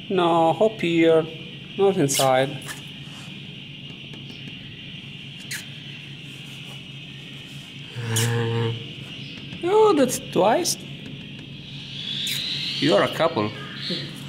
No, hop here, not inside. Oh, that's twice. You're a couple.